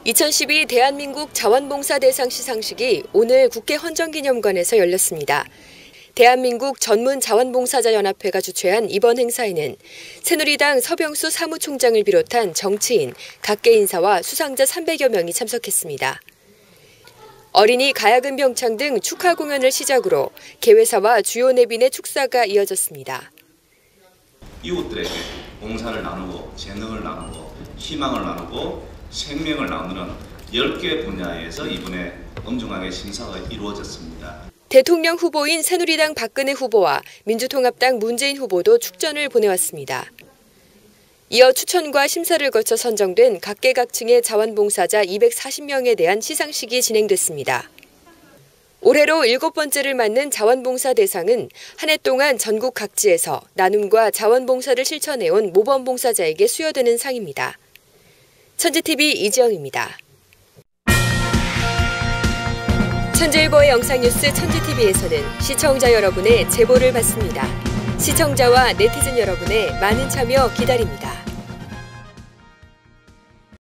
2012 대한민국 자원봉사대상 시상식이 오늘 국회 헌정기념관에서 열렸습니다. 대한민국 전문자원봉사자연합회가 주최한 이번 행사에는 새누리당 서병수 사무총장을 비롯한 정치인, 각계 인사와 수상자 300여 명이 참석했습니다. 어린이 가야금 병창 등 축하 공연을 시작으로 개회사와 주요 내빈의 축사가 이어졌습니다. 이웃들에게 봉사를 나누고 재능을 나누고 희망을 나누고 생명을 나누는 10개 분야에서 이번에 엄중하게 심사가 이루어졌습니다. 대통령 후보인 새누리당 박근혜 후보와 민주통합당 문재인 후보도 축전을 보내왔습니다. 이어 추천과 심사를 거쳐 선정된 각계각층의 자원봉사자 240명에 대한 시상식이 진행됐습니다. 올해로 7번째를 맞는 자원봉사대상은 한 해 동안 전국 각지에서 나눔과 자원봉사를 실천해온 모범봉사자에게 수여되는 상입니다. 천지TV 이지영입니다. 천재일보의 영상뉴스 천지TV에서는 시청자 여러분의 제보를 받습니다. 시청자와 네티즌 여러분의 많은 참여 기다립니다.